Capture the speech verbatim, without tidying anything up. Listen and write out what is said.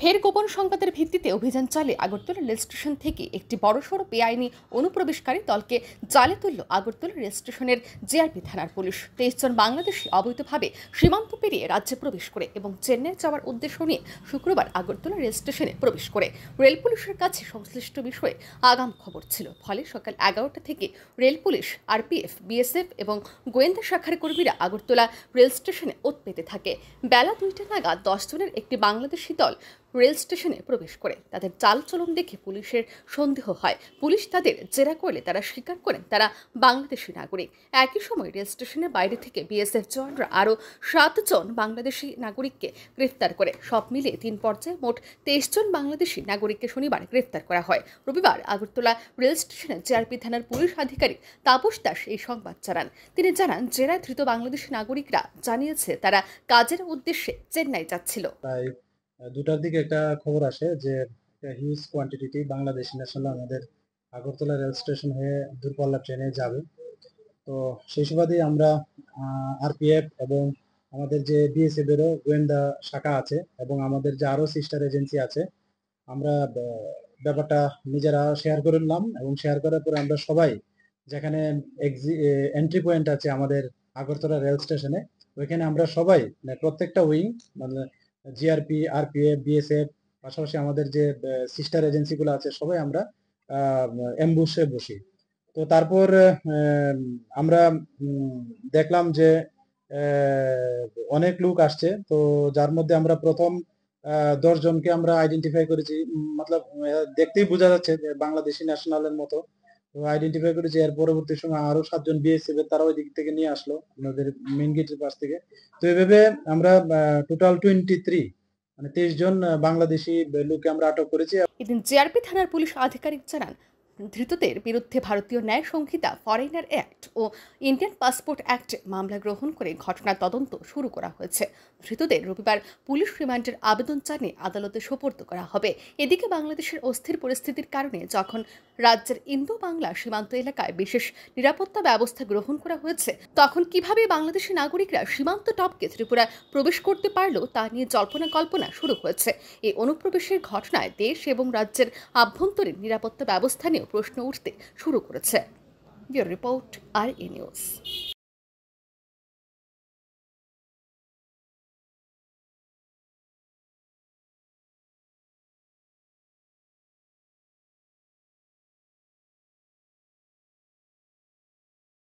ফের গোপন সংবাদের ভিত্তিতে অভিযান চালিয়ে আগরতলা রেল স্টেশন থেকে একটি বড়সড় বেআইনি অনুপ্রবেশকারী দলকে জালে তুলল আগরতলা রেল স্টেশনের জিআরপি থানার পুলিশ। তেইশ জন বাংলাদেশি অবৈধভাবে সীমান্ত পেরিয়ে রাজ্যে প্রবেশ করে এবং চেন্নাই যাওয়ার উদ্দেশ্য নিয়ে শুক্রবার আগরতলা রেল স্টেশনে প্রবেশ করে। রেল পুলিশের কাছে সংশ্লিষ্ট বিষয়ে আগাম খবর ছিল, ফলে সকাল এগারোটা থেকে রেল পুলিশ, আরপিএফ, বিএসএফ এবং গোয়েন্দা শাখার কর্মীরা আগরতলা রেল স্টেশনে ওত পেতে থাকে। বেলা দুইটা নাগাদ দশ জনের একটি বাংলাদেশি দল রেল স্টেশনে প্রবেশ করে। তাদের চালচলন দেখে পুলিশের সন্দেহ হয়। পুলিশ তাদের জেরা করলে তারা স্বীকার করেন তারা বাংলাদেশি নাগরিক। একই সময় রেল স্টেশনের বাইরে থেকে বিএসএফ জওয়ানরা আরও সাতজন বাংলাদেশি নাগরিককে গ্রেফতার করে। সব মিলিয়ে তিন পর্যায়ে মোট তেইশ জন বাংলাদেশি নাগরিককে শনিবার গ্রেফতার করা হয়। রবিবার আগরতলা রেল স্টেশনে জিআরপি থানার পুলিশ আধিকারিক তাপস দাস এই সংবাদ জানান। তিনি জানান, জেরায় ধৃত বাংলাদেশি নাগরিকরা জানিয়েছে তারা কাজের উদ্দেশ্যে চেন্নাই যাচ্ছিল। দুটার দিকে একটা খবর আসে যে একটা হিউজ কোয়ান্টিটি বাংলাদেশি ন্যাশনাল আমাদের আগরতলা রেল স্টেশন হয়ে দূরপাল্লা ট্রেনে যাবে। তো সেই সুবাদেই আমরা আরপিএফ এবং আমাদের যে বিএসএফ এরও গোয়েন্দা শাখা আছে এবং আমাদের যে আরো সিস্টার এজেন্সি আছে, আমরা ব্যাপারটা নিজেরা শেয়ার করে নিলাম এবং শেয়ার করার পরে আমরা সবাই যেখানে এন্ট্রি পয়েন্ট আছে আমাদের আগরতলা রেল স্টেশনে, ওইখানে আমরা সবাই প্রত্যেকটা উইং মানে জিআরপি, আরপিএফ, বিএসএফ, পাশাপাশি আমাদের যে সিস্টার এজেন্সিগুলো আছে সবাই আমরা অ্যাম্বুশে বসি। তো তারপর আমরা দেখলাম যে অনেক লোক আসছে, তো যার মধ্যে আমরা প্রথম দশ জনকে আমরা আইডেন্টিফাই করেছি, মতলব দেখতেই বোঝা যাচ্ছে যে বাংলাদেশি ন্যাশনালের মতো, তো আইডেন্টিফাই করেছি। এর পরবর্তী সময় আরো সাতজন বিএসএফ এর তারা ওই দিক থেকে নিয়ে আসলো আমাদের মেইন গেটের পাশ থেকে। তো এভাবে আমরা টোটাল টোয়েন্টি থ্রি মানে তেইশ জন বাংলাদেশি লোককে আমরা আটক করেছি। এদিন জিআরপি থানার পুলিশ আধিকারিক জানান, ধৃতদের বিরুদ্ধে ভারতীয় ন্যায় সংহিতা, ফরেনার অ্যাক্ট ও ইন্ডিয়ান পাসপোর্ট অ্যাক্টে মামলা গ্রহণ করে ঘটনার তদন্ত শুরু করা হয়েছে। ধৃতদের রবিবার পুলিশ রিমান্ডের আবেদন জানিয়ে আদালতে সোপর্দ করা হবে। এদিকে বাংলাদেশের অস্থির পরিস্থিতির কারণে যখন রাজ্যের ইন্দো বাংলা সীমান্ত এলাকায় বিশেষ নিরাপত্তা ব্যবস্থা গ্রহণ করা হয়েছে, তখন কিভাবে বাংলাদেশি নাগরিকরা সীমান্ত টপকে ত্রিপুরা প্রবেশ করতে পারল তা নিয়ে জল্পনা কল্পনা শুরু হয়েছে। এই অনুপ্রবেশের ঘটনায় দেশ এবং রাজ্যের আভ্যন্তরীণ নিরাপত্তা ব্যবস্থা নিয়েও প্রশ্ন উঠতে শুরু করেছে। Bureau report, R E news.